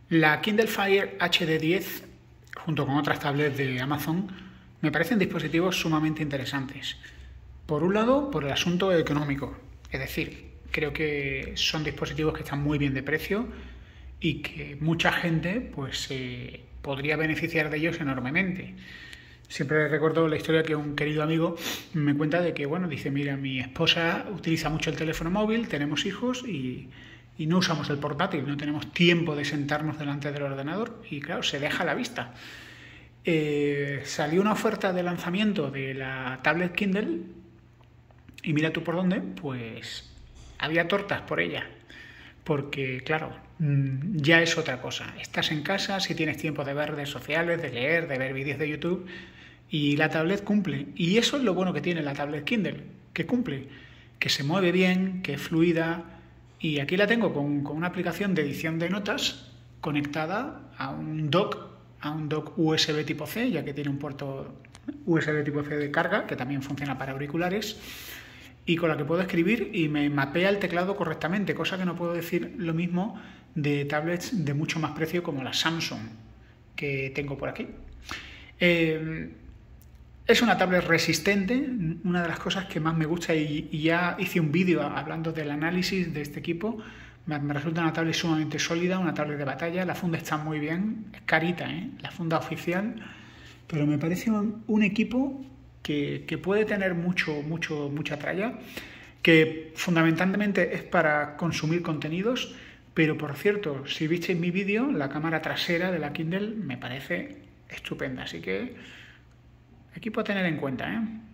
La Kindle Fire HD10, junto con otras tablets de Amazon, me parecen dispositivos sumamente interesantes. Por un lado, por el asunto económico, es decir, creo que son dispositivos que están muy bien de precio y que mucha gente pues podría beneficiar de ellos enormemente. Siempre recuerdo la historia que un querido amigo me cuenta de que, bueno, dice, mira, mi esposa utiliza mucho el teléfono móvil, tenemos hijos y no usamos el portátil, no tenemos tiempo de sentarnos delante del ordenador y claro, se deja a la vista. Salió una oferta de lanzamiento de la tablet Kindle y mira tú por dónde, pues había tortas por ella. Porque, claro, ya es otra cosa. Estás en casa, si tienes tiempo de ver redes sociales, de leer, de ver vídeos de YouTube, y la tablet cumple. Y eso es lo bueno que tiene la tablet Kindle, que cumple, que se mueve bien, que es fluida. Y aquí la tengo con una aplicación de edición de notas conectada a un dock USB tipo C, ya que tiene un puerto USB tipo C de carga, que también funciona para auriculares, y con la que puedo escribir y me mapea el teclado correctamente, cosa que no puedo decir lo mismo de tablets de mucho más precio como la Samsung que tengo por aquí. Es una tablet resistente, una de las cosas que más me gusta y ya hice un vídeo hablando del análisis de este equipo. Me resulta una tablet sumamente sólida, una tablet de batalla, la funda está muy bien, es carita, la funda oficial, pero me parece un equipo que puede tener mucha tralla, que fundamentalmente es para consumir contenidos, pero por cierto, si visteis mi vídeo, la cámara trasera de la Kindle me parece estupenda, así que equipo a tener en cuenta, ¿eh?